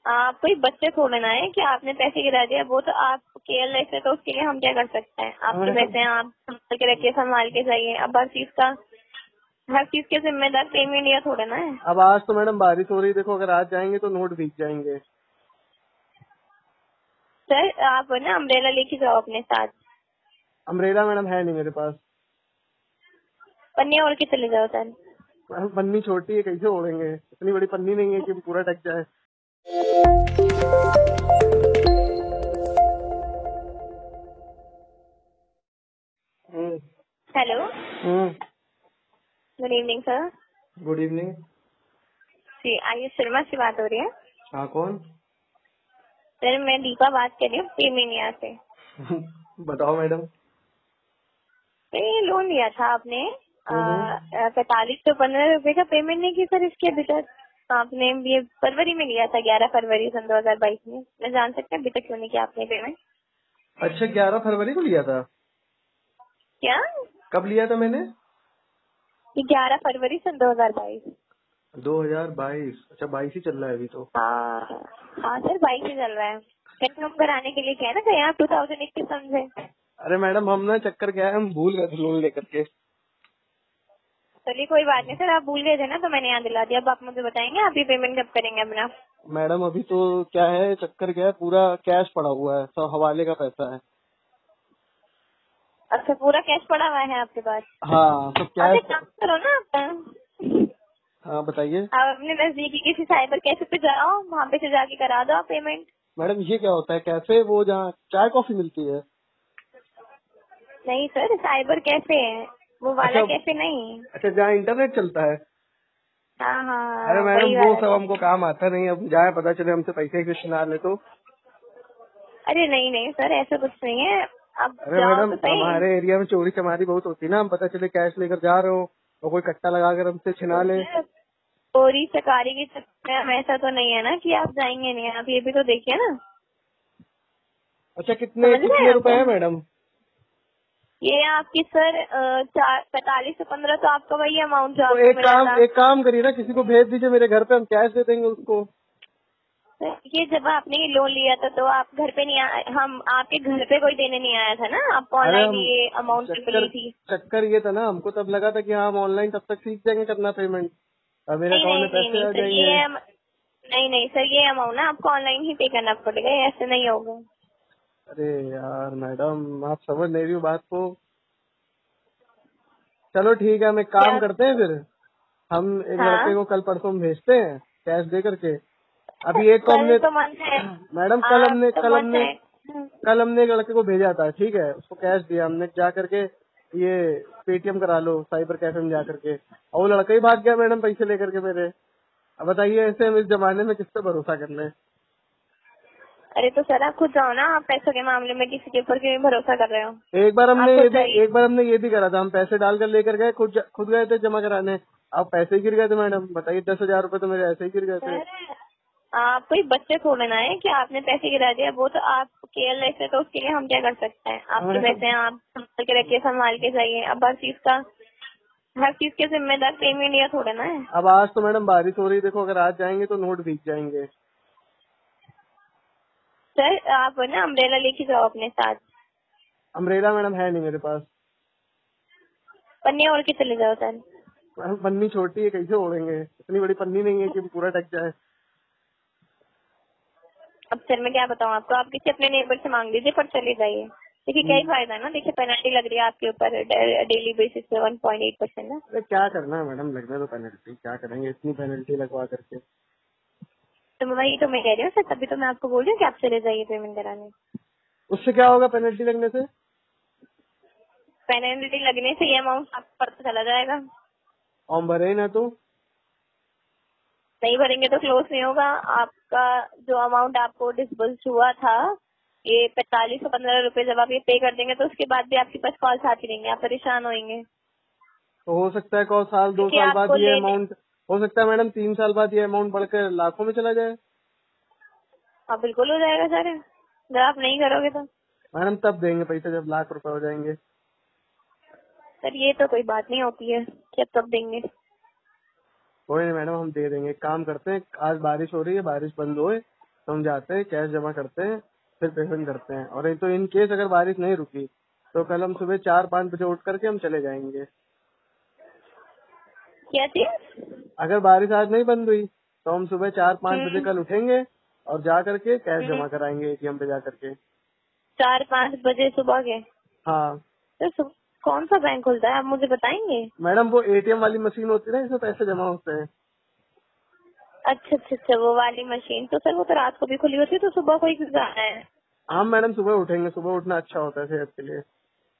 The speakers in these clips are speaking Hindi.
आप कोई बच्चे थोड़े ना है कि आपने पैसे गिरा दिया, वो तो आप केयरलेस है तो उसके लिए हम क्या कर सकते हैं। आपके पैसे हैं, आप संभाल के रखिए, संभाल के जाइए। अब हर चीज के जिम्मेदार पेमेंट या थोड़े ना है। अब आज तो मैडम बारिश हो रही, देखो अगर आज जाएंगे तो नोट भीग जाएंगे। सर आप ना अम्ब्रेला लेके जाओ अपने साथ। अम्ब्रेला मैडम है नहीं मेरे पास। पन्नी ओढ़ के चले जाओ सर। मैडम पन्नी छोटी है, कैसे ओढ़ेंगे? इतनी बड़ी पन्नी नहीं है कि पूरा ढक जाए। Hello, good evening sir. Good evening. जी, आयुष शर्मा से बात हो रही है। हाँ कौन? सर मैं दीपा बात कर रही हूँ पेमेनिया से। बताओ मैडम। ये लोन लिया था आपने 4515 का पेमेंट नहीं की सर इसके अभी तक। आपने ये फरवरी में लिया था, 11 फरवरी सन 2022 में। मैं जान सकते हैं अभी तक क्यों नहीं किया आपने पेमेंट? अच्छा 11 फरवरी को लिया था? क्या? कब लिया था मैंने? 11 फरवरी सन 2022। 2022? अच्छा 22 ही चल रहा है अभी तो। हाँ हाँ सर, 22 ही चल रहा है। कंफर्म कराने के लिए क्या है ना, कहीं आप 2021 समझे। अरे मैडम हम ना चक्कर क्या है, हम भूल गए थे लोन लेकर के। चलिए कोई बात नहीं सर, आप भूल गए थे ना तो मैंने याद दिला दिया। अब आप मुझे बताएंगे आप ये पेमेंट कब करेंगे अपना? मैडम अभी तो क्या है, चक्कर क्या है, पूरा कैश पड़ा हुआ है, सब हवाले का पैसा है। अच्छा, पूरा कैश पड़ा हुआ है आपके पास? हाँ सब अरे कैश। काम करो ना आप। हाँ बताइए। आप अपने नजदीकी किसी साइबर कैफे पे जाओ, वहाँ पे से जाके करा दो आप पेमेंट। मैडम ये क्या होता है कैफे, वो जहाँ चाय कॉफी मिलती है? नहीं सर, साइबर कैफे है वो, वाला अच्छा कैफे नहीं। अच्छा, जहाँ इंटरनेट चलता है। हाँ अरे हाँ, मैडम वही वो वाला सब हमको कैफे। काम आता नहीं, अब जाए पता चले हमसे पैसे ही कुछ ना ले तो। अरे नहीं नहीं सर, ऐसा कुछ नहीं है। आप अरे जाओ मैडम तो सही। हमारे एरिया में चोरी चमारी बहुत होती है ना, हम पता चले कैश लेकर जा रहे हो और कोई कट्टा लगाकर हमसे छिना ले। चोरी चकारी के चक्कर में ऐसा तो नहीं है ना कि आप जाएंगे नहीं। आप ये भी तो देखिए ना। अच्छा कितने समझ रहे हैं कितने आप? रुपए है मैडम? ये आपकी सर 45 से 15 तो आपका वही अमाउंट जो तो आपको मिला था। एक काम करिए ना, किसी को भेज दीजिए मेरे घर पे, हम कैश दे देंगे उसको। ये जब आपने ये लोन लिया था तो आप घर पे नहीं आए, हम आपके घर पे कोई देने नहीं आया था ना, आपको अरे ऑनलाइन हम ये अमाउंट चक्कर ली थी। चक्कर ये था ना, हमको तब लगा था कि हाँ हम ऑनलाइन तब तक सीख जाएंगे करना पेमेंट, अब मेरे नहीं अकाउंट नहीं में नहीं पैसे नहीं आ सर, जाएंगे। नहीं नहीं सर, ये अमाउंट ना आपको ऑनलाइन ही पे करना पड़ेगा, ये ऐसे नहीं होगा। अरे यार मैडम आप समझ नहीं रही हो बात को। चलो ठीक है, हम एक काम क्या? करते हैं फिर, हम एक लड़के हाँ, को कल परसों में भेजते हैं कैश दे करके। अभी एक को कल हमने तो मन है। मैडम आप तो मन है। कल हमने एक लड़के को भेजा था, ठीक है, उसको कैश दिया हमने जा करके, ये पेटीएम करा लो साइबर कैफे में जा करके, और वो लड़का ही भाग गया मैडम पैसे लेकर के मेरे। अब बताइए ऐसे हम इस जमाने में किस पे भरोसा कर लें? अरे तो सर आप खुद जाओ ना, आप पैसों के मामले में किसी के ऊपर क्यों भरोसा कर रहे हो? आप खुद जाइए। एक बार हमने ये भी करा था, हम पैसे डालकर लेकर गए, खुद गए थे जमा कराने, अब पैसे ही गिर गए थे मैडम। बताइए 10,000 रुपए तो मेरे ऐसे ही गिर गए थे। सर आप कोई बच्चे थोड़े ना है कि आपने पैसे गिरा दिया, वो तो आप केयरलेस है तो उसके लिए हम क्या कर सकते हैं। आपके पैसे हैं, आप संभाल के रखिए, संभाल के जाइए। अब हर चीज के जिम्मेदार पेमेंट या थोड़े ना है। अब आज तो मैडम बारिश हो रही, देखो अगर आज जाएंगे तो नोट भीग जाएंगे। सर आप ना अम्ब्रेला लेके जाओ अपने साथ। अम्ब्रेला मैडम है नहीं मेरे पास। पन्नी ओढ़ के चले जाओ सर। मैडम पन्नी छोटी है, कैसे ओढ़ेंगे? इतनी बड़ी पन्नी नहीं है कि पूरा ढक जाए। अब सर मैं क्या बताऊँ आपको, आप किसी अपने नेबर से मांग लीजिए पर चले जाइए। देखिए क्या ही फायदा है ना, देखिए पेनल्टी लग रही है आपके ऊपर डेली बेसिस पे 1.8% ना। अरे क्या करना है मैडम, लगने दो पेनल्टी, क्या करेंगे इतनी पेनल्टी लगवा करके। तो वही तो मैं कह रही हूँ सर, तभी तो मैं आपको बोल रही हूँ कि आप चले जाइए पेमेंट कराने। उससे क्या होगा पेनल्टी लगने से? पेनल्टी लगने से ये अमाउंट आपको पता चला जाएगा। फॉर्म भरे ही ना तो। नहीं भरेंगे तो क्लोज नहीं होगा आपका। जो अमाउंट आपको डिसबर्स हुआ था, ये 45 से 15 रुपए, जब आप ये पे कर देंगे तो उसके बाद भी आपके पास कॉल्स आती रहेंगे, आप परेशान होंगे। तो हो सकता है को साल 2 क्योंकि साल बाद आपको ये लेने, अमाउंट, हो सकता है मैडम 3 साल बाद ये अमाउंट बढ़कर लाखों में चला जाए। हाँ बिल्कुल हो जाएगा सर, जब आप नहीं करोगे तो। मैडम तब देंगे पैसे जब लाख रुपए हो जाएंगे। सर ये तो कोई बात नहीं होती है कि अब कब देंगे। कोई नहीं मैडम, हम दे देंगे। एक काम करते हैं, आज बारिश हो रही है, बारिश बंद होए तो हम जाते हैं, कैश जमा करते हैं, फिर पेमेंट करते हैं। और तो इन केस अगर बारिश नहीं रुकी तो कल हम सुबह 4-5 बजे उठ करके हम चले जाएंगे। क्या चीज? अगर बारिश आज नहीं बंद हुई तो हम सुबह 4-5 बजे कल उठेंगे और जा करके कैश जमा कराएंगे एटीएम पे जा करके। 4-5 बजे सुबह के? हाँ तो कौन सा बैंक खुलता है, आप मुझे बताएंगे? मैडम, वो एटीएम वाली मशीन होती है ना, इसमें पैसे जमा होते हैं। अच्छा अच्छा अच्छा, वो वाली मशीन। तो सर वो तो रात को भी खुली होती है, तो सुबह को ही जाना है? हाँ मैडम, सुबह उठेंगे, सुबह उठना अच्छा होता है सेहत के लिए।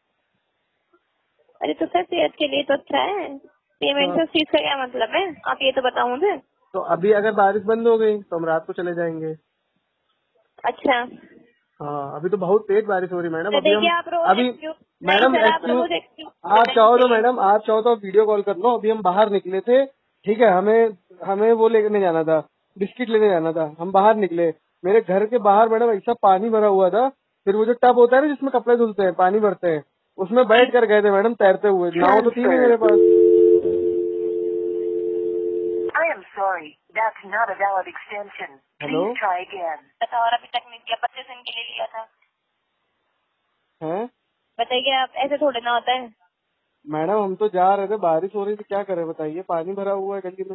अरे तो सर सेहत के लिए तो अच्छा है, पेमेंट से उस चीज का क्या मतलब है, आप ये तो बताओ मुझे। तो अभी अगर बारिश बंद हो गई तो हम रात को चले जाएंगे। अच्छा, हाँ, अभी तो बहुत तेज बारिश हो रही मैडम। तो अभी हम देखिए आप रोज अभी मैडम आप चाहो तो मैडम, आप चाहो तो वीडियो कॉल कर लो। अभी हम बाहर निकले थे, ठीक है, हमें हमें वो लेने जाना था, बिस्किट लेने जाना था। हम बाहर निकले, मेरे घर के बाहर मैडम ऐसा पानी भरा हुआ था। फिर वो जो टब होता है ना जिसमें कपड़े धुलते हैं, पानी भरते हैं, उसमें बैठ कर गए थे मैडम, तैरते हुए। नाव तो थी नहीं मेरे पास। I am sorry, that's not a valid extension. Hello? Please try again. और अभी तक नहीं दिया, 25 दिन के लिए लिया था। हैं बताइए, आप ऐसे थोड़े ना होता है। मैडम, हम तो जा रहे थे, बारिश हो रही थी, क्या करें बताइए, पानी भरा हुआ है गली में।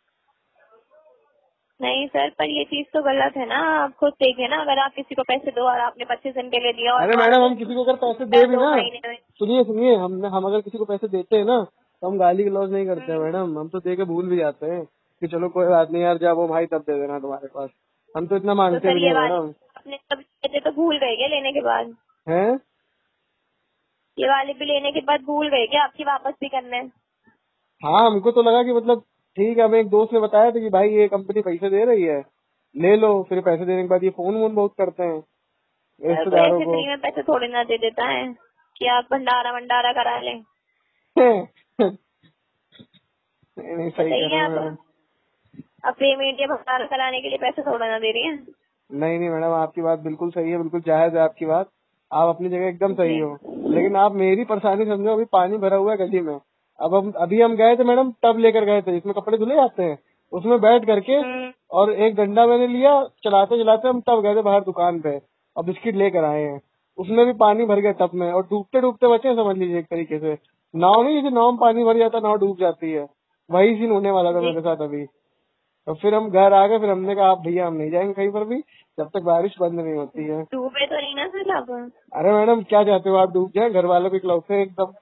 नहीं सर, पर ये चीज तो गलत है ना, आप खुद देखिए ना, अगर आप किसी को पैसे दो और आपने 25 दिन के लिए दिया और अरे मैडम, हम किसी को अगर पैसे दे भी 2 ना, महीने में। सुनिए सुनिए, हम अगर किसी को पैसे देते हैं ना तो हम गाली गलौज नहीं करते हैं मैडम। हम तो दे के भूल भी जाते हैं कि चलो कोई बात नहीं यार, जब वो भाई तब दे देना तुम्हारे पास। हम तो इतना तो मांगते सर भी ये नहीं वाले मैडम। आपने तब देते तो भूल गए क्या लेने के बाद? हैं ये वाले भी लेने के बाद भूल गए क्या आपकी वापस भी करने? हाँ, हमको तो लगा कि मतलब ठीक है, हमें एक दोस्त ने बताया था कि भाई ये कंपनी पैसे दे रही है, ले लो। फिर पैसे देने के बाद ये फोन वोन बहुत करते हैं कोई रिश्तेदारों ऐसे को। फ्री में पैसे थोड़ी ना दे देता है कि आप भंडारा वंडारा करा लें। नहीं, सही कह बताइए रहे हो आप, मैडम। अब पेमेंट या भंडारा कराने के लिए पैसे थोड़ा ना दे रही है। नहीं नहीं मैडम, आपकी बात बिल्कुल सही है, बिल्कुल जायज है आपकी बात। आप अपनी जगह एकदम सही जी। हो, लेकिन आप मेरी परेशानी समझो। अभी पानी भरा हुआ है गली में। अभी हम गए थे मैडम, टब लेकर गए थे जिसमें कपड़े धुले जाते हैं, उसमें बैठ करके, और एक डंडा मैंने लिया, चलाते चलाते हम तब गए थे बाहर दुकान पे और बिस्किट लेकर आए हैं। उसमें भी पानी भर गया टब में, और डूबते डूबते बचे, समझ लीजिए एक तरीके से। नाव नहीं, जैसे नाव में पानी भर जाता नाव डूब जाती है, वही सीन होने वाला था जी। मेरे साथ अभी। तो फिर हम घर आ गए, फिर हमने कहा आप भैया हम नहीं जाएंगे कहीं पर भी जब तक बारिश बंद नहीं होती है। डूबे तो नहीं ना सर आप? अरे मैडम, क्या चाहते हो आप डूब जाए? घर वालों के इकलौते हैं एकदम।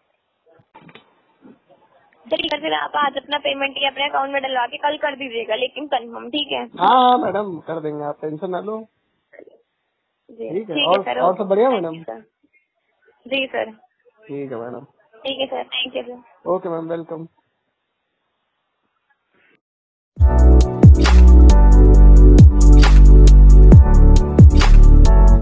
चलिए फिर आप आज अपना पेमेंट ही अपने अकाउंट में डलवा के कल कर दीजिएगा, लेकिन कंफर्म, ठीक है? हाँ हाँ मैडम, कर देंगे, आप टेंशन ना लो। जी ठीक है, ठीक है सर। और सब बढ़िया थैंक मैडम? You sir. जी सर। ठीक है मैडम। ठीक है sir, thank you sir. Okay ma'am, welcome.